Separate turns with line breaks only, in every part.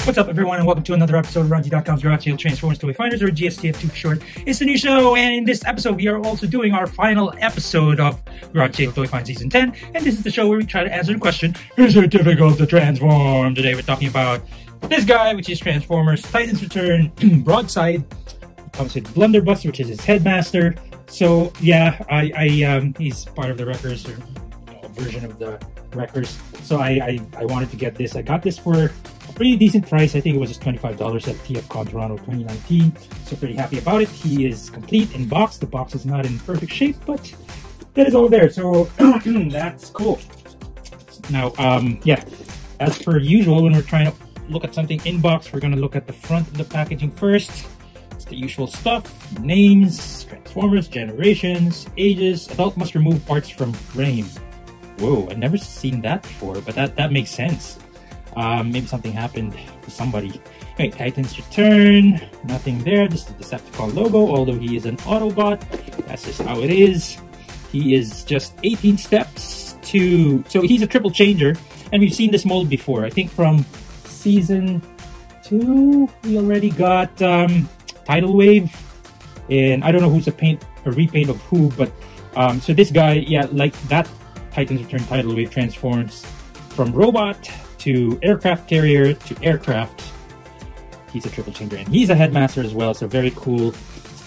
What's up, everyone, and welcome to another episode of RONJIE.COM's Garage Sale Transformers Toy Finders, or GSTF2 for short. It's the new show, and in this episode, we are also doing our final episode of Garage Sale Toy Find Season 10, and this is the show where we try to answer the question, is it difficult to transform? Today, we're talking about this guy, which is Transformers Titans Return Broadside. It comes with Blunderbuss, which is his headmaster. So, yeah, he's part of the Wreckers, or a version of the Wreckers. So I wanted to get this. I got this for a pretty decent price. I think it was just $25 at TFCon Toronto 2019. So pretty happy about it. He is complete in box. The box is not in perfect shape, but that is all there. So that's cool. Now, yeah, as per usual, when we're trying to look at something in box, we're going to look at the front of the packaging first. It's the usual stuff: names, Transformers, generations, ages. Adult must remove parts from frame. Whoa, I've never seen that before, but that makes sense. Maybe something happened to somebody. Okay, Titans Return. Nothing there. Just the Decepticon logo, although he is an Autobot. That's just how it is. He is just 18 steps to... So he's a triple changer, and we've seen this mold before. I think from Season 2, we already got Tidal Wave. And I don't know who's a repaint of who, but... so this guy, yeah, like that Titans Return Tidal Wave transforms from robot to aircraft carrier to aircraft. He's a triple changer, and he's a headmaster as well, so very cool.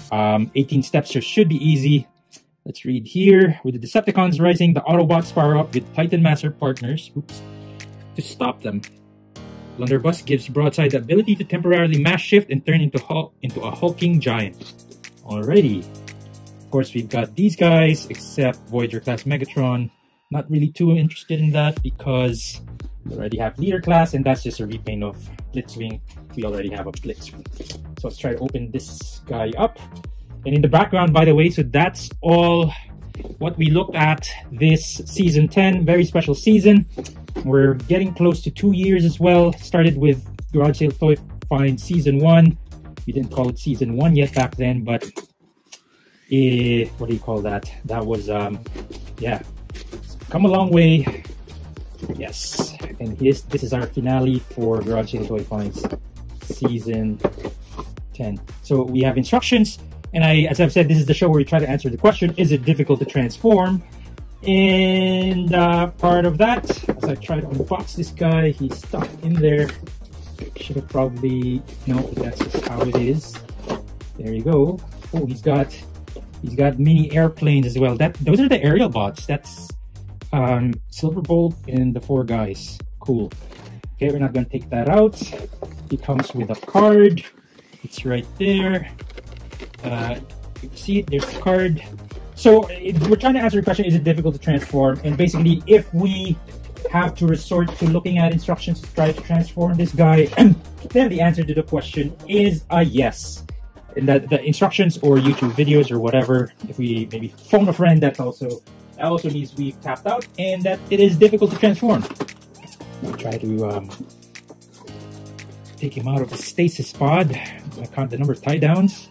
18 steps, so should be easy. Let's read here. With the Decepticons rising, the Autobots power up with Titan Master partners to stop them. Blunderbuss gives Broadside the ability to temporarily mass shift and turn into a hulking giant. Alrighty. Of course, we've got these guys, except Voyager class Megatron. Not really too interested in that because we already have Leader class, and that's just a repaint of Blitzwing. We already have a Blitzwing. So let's try to open this guy up. And in the background, by the way, so that's all what we looked at this Season 10. Very special season. We're getting close to 2 years as well. Started with Garage Sale Toy Find Season 1. We didn't call it Season 1 yet back then, but what do you call that? That was, yeah. Come a long way. Yes, and this is our finale for Garage Sale Toy Finds Season 10. So we have instructions, and as I've said, this is the show where we try to answer the question, is it difficult to transform? And part of that, as I try to unbox this guy, he's stuck in there. Should have probably, no, that's just how it is. There you go. Oh, he's got mini airplanes as well. Those are the aerial bots. That's Silverbolt and the 4 guys. Cool. Okay, we're not going to take that out. It comes with a card. It's right there. You see it, there's the card. So we're trying to answer the question, is it difficult to transform? And basically, if we have to resort to looking at instructions to try to transform this guy, then the answer to the question is a yes. And that the instructions or YouTube videos or whatever, if we maybe phone a friend, that also means we've tapped out and that it is difficult to transform. I'll try to take him out of the stasis pod. I count the number of tie downs.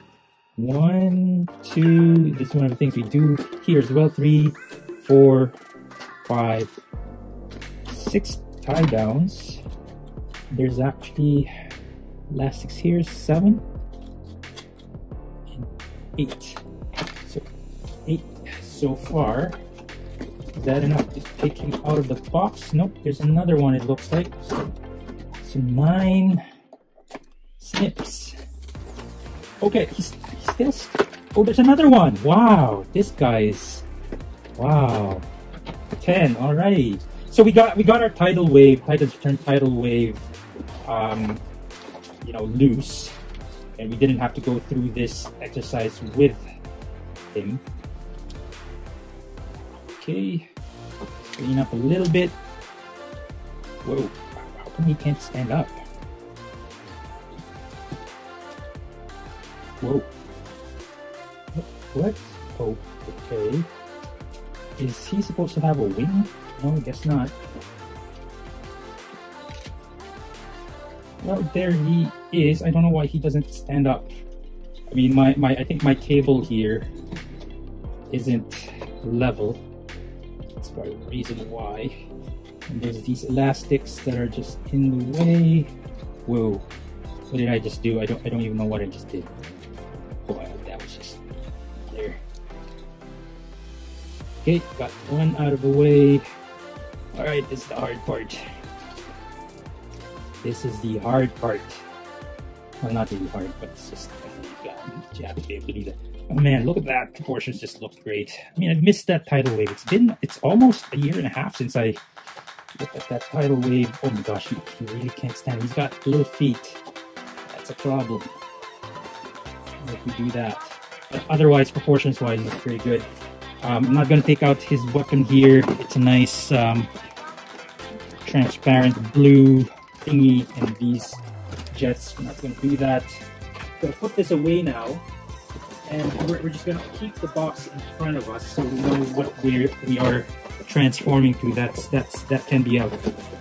1, 2, this is one of the things we do here as well. 3, 4, 5, 6 tie downs. There's actually elastics here, 7 and 8. So 8 so far. Is that enough to take him out of the box? Nope, there's another one, it looks like. So 9 snips. Okay, he's still... Oh, there's another one. Wow, this guy's... Wow. 10, alright. So we got our Tidal Wave, Titans Return Tidal Wave, you know, loose. And we didn't have to go through this exercise with him. Okay, clean up a little bit. Whoa, how come he can't stand up? Whoa. What? Oh, okay. Is he supposed to have a wing? No, I guess not. Well, there he is. I don't know why he doesn't stand up. I mean, I think my table here isn't level. That's probably the reason why. And there's these elastics that are just in the way. Whoa. What did I just do? I don't even know what I just did. Oh, that was just there. Okay, got one out of the way. Alright, this is the hard part. This is the hard part. Well, not really hard, but it's just you have to be able to do that. Oh man, look at that. Proportions just look great. I mean, I've missed that tidal wave. It's almost a year and a half since I looked at that tidal wave. Oh my gosh, he really can't stand it. He's got little feet. That's a problem. If we do that. But otherwise, proportions-wise, he's pretty good. I'm not going to take out his weapon here. It's a nice transparent blue thingy, and these jets, we're not going to do that. I'm going to put this away now, and we're just going to keep the box in front of us so we know what we are transforming to. That can be out.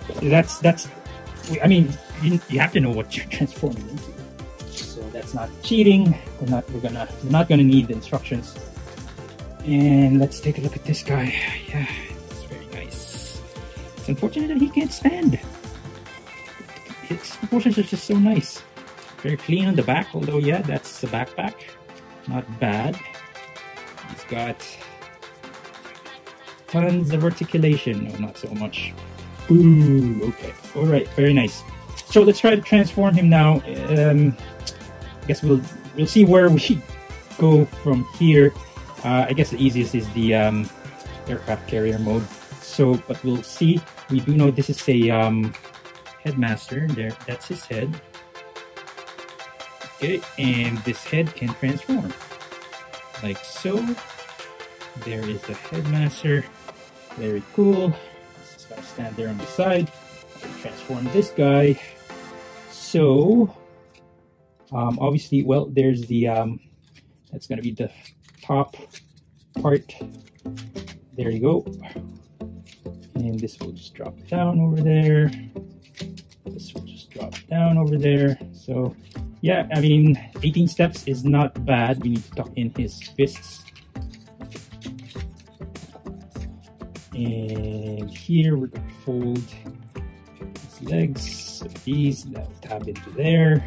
I mean, you have to know what you're transforming into. So that's not cheating. We're not gonna need the instructions. And let's take a look at this guy. Yeah, it's very nice. It's unfortunate that he can't stand. His proportions are just so nice. Very clean on the back, although yeah, that's the backpack. Not bad. He's got tons of articulation. No, not so much. Ooh, okay. Alright, very nice. So let's try to transform him now. I guess we'll see where we go from here. I guess the easiest is the aircraft carrier mode. So, but we'll see. We do know this is a headmaster. There, that's his head. Okay, and this head can transform like so. There is the headmaster. Very cool. It's gonna stand there on the side. Transform this guy. So obviously, well, there's the that's gonna be the top part. There you go. And this will just drop down over there. This will just drop down over there. So yeah, I mean, 18 steps is not bad. We need to tuck in his fists. And here we're going to fold his legs. So these, that will tap into there.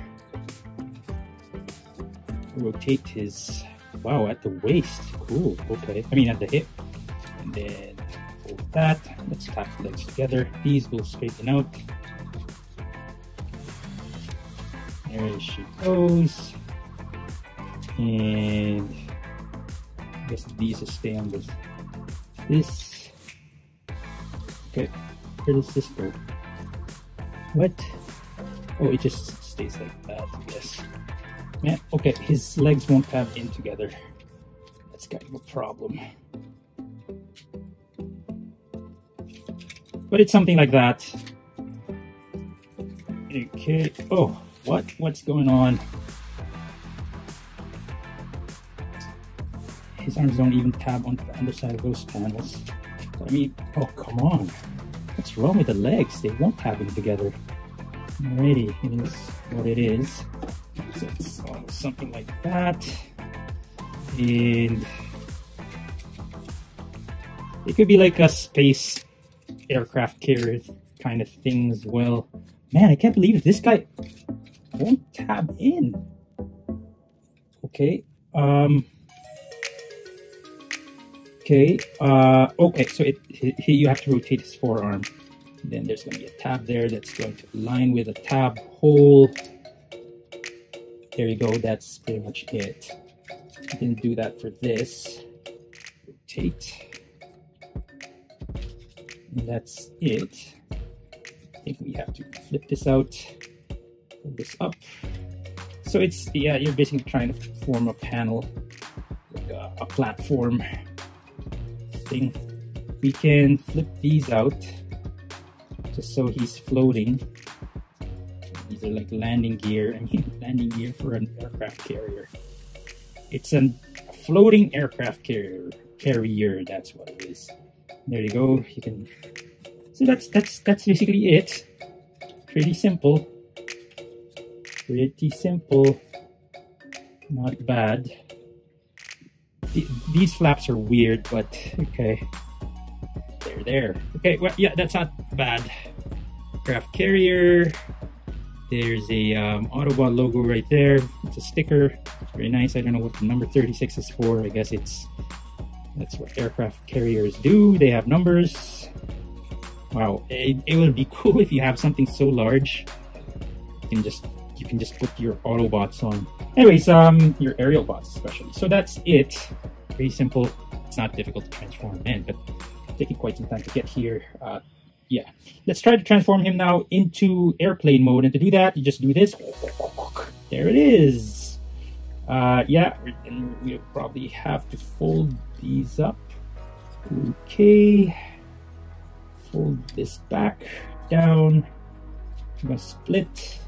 Rotate his, wow, at the waist. Cool, okay. I mean, at the hip. And then fold that. Let's tap the legs together. These will straighten out. There she goes. And I guess these will stay on this. Okay, where does this go? What? Oh, it just stays like that, I guess. Yeah, okay, his legs won't tap in together. That's kind of a problem. But it's something like that. Okay, oh. What's going on? His arms don't even tab onto the underside of those panels. I mean, oh, come on. What's wrong with the legs? They won't tab in together. Alrighty, it is what it is. So it's almost something like that. And it could be like a space aircraft carrier kind of thing as well. Man, I can't believe this guy won't tab in. Okay. Okay, so you have to rotate his forearm. Then there's going to be a tab there that's going to align with a tab hole. There you go, that's pretty much it. I didn't do that for this. Rotate. And that's it. I think we have to flip this out, pull this up. So it's, yeah, you're basically trying to form a panel, like a platform thing. We can flip these out just so he's floating. These are like landing gear. I mean, landing gear for an aircraft carrier. It's a floating aircraft carrier. That's what it is. There you go. You can. So that's basically it. Pretty simple. Pretty simple. Not bad. These flaps are weird, but okay. They're there. Okay, well, yeah, that's not bad. Aircraft carrier. There's a Autobot logo right there. It's a sticker. Very nice. I don't know what the number 36 is for. I guess that's what aircraft carriers do. They have numbers. Wow, it would be cool if you have something so large. You can just put your Autobots on. Anyways, your aerial bots especially. So that's it. Very simple. It's not difficult to transform in, but taking quite some time to get here. Yeah, let's try to transform him now into airplane mode. And to do that, you just do this. There it is. Yeah, and we'll probably have to fold these up. Okay. Fold this back down. I'm gonna split.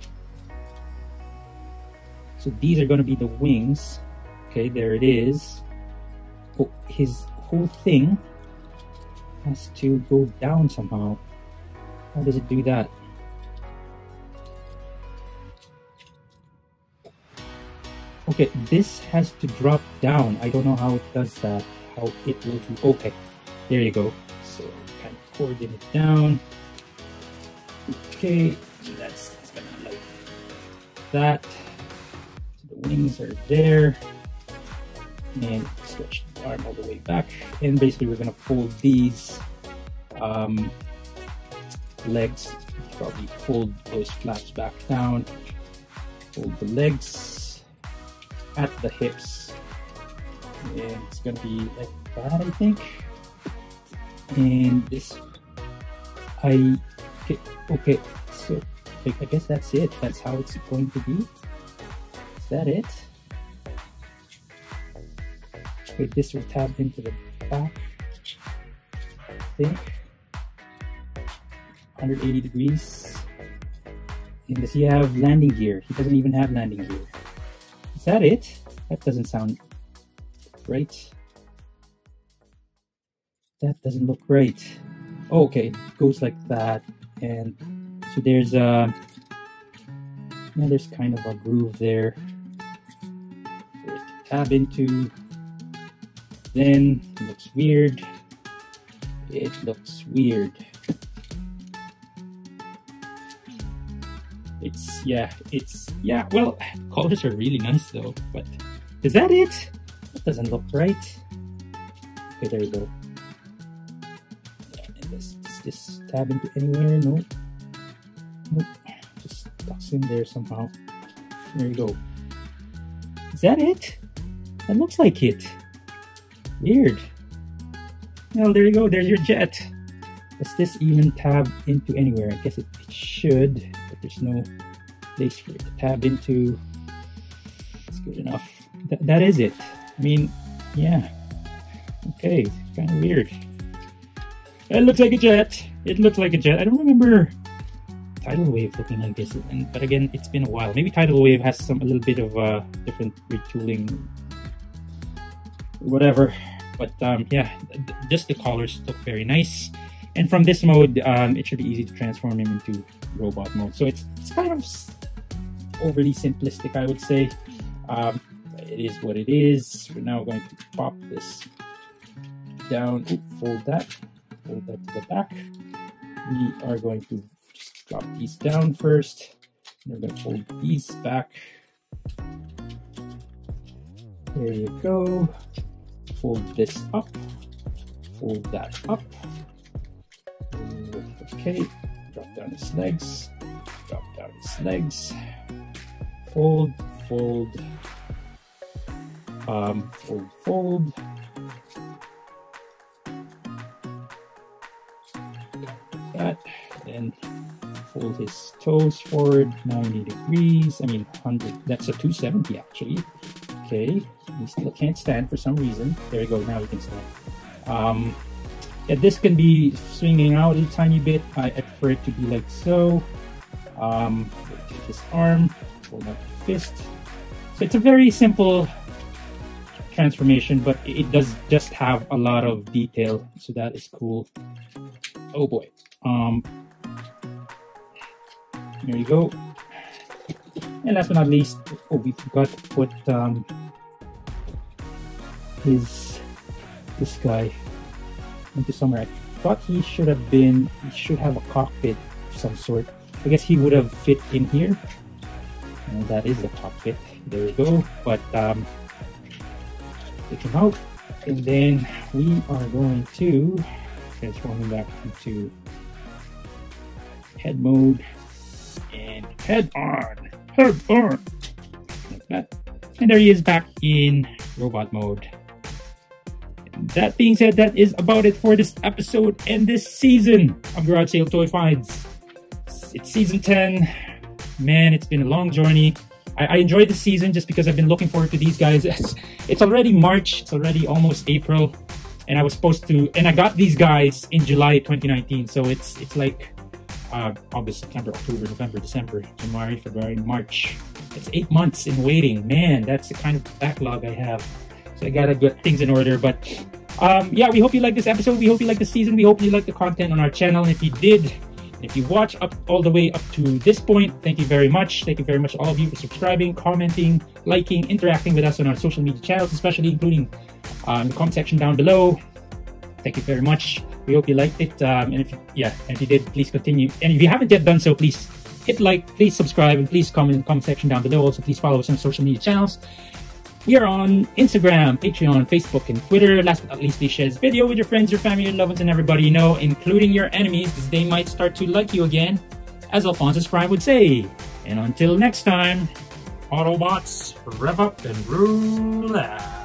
So these are gonna be the wings. Okay, there it is. Oh, his whole thing has to go down somehow. How does it do that? Okay, this has to drop down. I don't know how it does that. How it will do. Okay, there you go. So kind of coordinate it down. Okay, so that's kind of like that. So the wings are there. And stretch the arm all the way back. And basically we're gonna fold these legs. Probably fold those flaps back down. Fold the legs at the hips. And it's gonna be like that, I think. And this, okay, so I guess that's it. That's how it's going to be. Is that it? Okay, this will tab into the back, I think. 180 degrees. And does he have landing gear? He doesn't even have landing gear. Is that it? That doesn't sound right. That doesn't look right. Oh, okay, it goes like that. And so there's yeah, there's kind of a groove there for it to tab into. Then it looks weird. It looks weird. Yeah, well, colors are really nice though, but is that it? That doesn't look right. Okay, there you go. And does this tab into anywhere? No. Nope. Just tucks in there somehow. There you go. Is that it? That looks like it. Weird. Well, there you go. There's your jet. Does this even tab into anywhere? I guess it should, but there's no place for it to tab into. That's good enough. That is it. I mean, yeah. Okay, kind of weird. It looks like a jet. It looks like a jet. I don't remember Tidal Wave looking like this, but again, it's been a while. Maybe Tidal Wave has a little bit of different retooling, whatever. But yeah, just the colors look very nice. And from this mode, it should be easy to transform him into robot mode. So it's kind of overly simplistic, I would say. It is what it is. We're now going to pop this down. Oops, fold that to the back. We are going to just drop these down first. We're going to fold these back. There you go. Fold this up. Fold that up. Okay, drop down his legs, drop down his legs, fold, fold, fold, fold, that, then fold his toes forward 90 degrees, I mean 100, that's a 270 actually. Okay, he still can't stand for some reason. There you go, now he can stand. Yeah, this can be swinging out a tiny bit. I prefer it to be like so. Take his arm, hold out the fist. So it's a very simple transformation, but it does just have a lot of detail, so that is cool. Oh boy. There you go. And last but not least, oh, we forgot to put this guy into somewhere. I thought he should have a cockpit of some sort. I guess he would have fit in here. And that is the top fit. There we go. But take him out, and then we are going to transform him back into head mode and head on, like that. And there he is back in robot mode. And that being said, that is about it for this episode and this season of Garage Sale Toy Finds. It's season 10. Man, it's been a long journey. I enjoyed the season just because I've been looking forward to these guys. It's already March, it's already almost April, and I was supposed to, and I got these guys in July 2019, so it's like August, September, October, November, December, January, February, March. It's 8 months in waiting. Man, that's the kind of backlog I have. So I gotta get things in order. But yeah, we hope you like this episode. We hope you like the season. We hope you like the content on our channel. And if you did, if you watch up all the way up to this point, thank you very much. Thank you very much all of you for subscribing, commenting, liking, interacting with us on our social media channels, especially including in the comment section down below. Thank you very much. We hope you liked it. And if you did, please continue. And if you haven't yet done so, please hit like, please subscribe, and please comment in the comment section down below. Also, please follow us on social media channels. We are on Instagram, Patreon, Facebook, and Twitter. Last but not least, please share this video with your friends, your family, your loved ones, and everybody you know, including your enemies, because they might start to like you again, as Alphonsus Prime would say. And until next time, Autobots, rev up and rule out.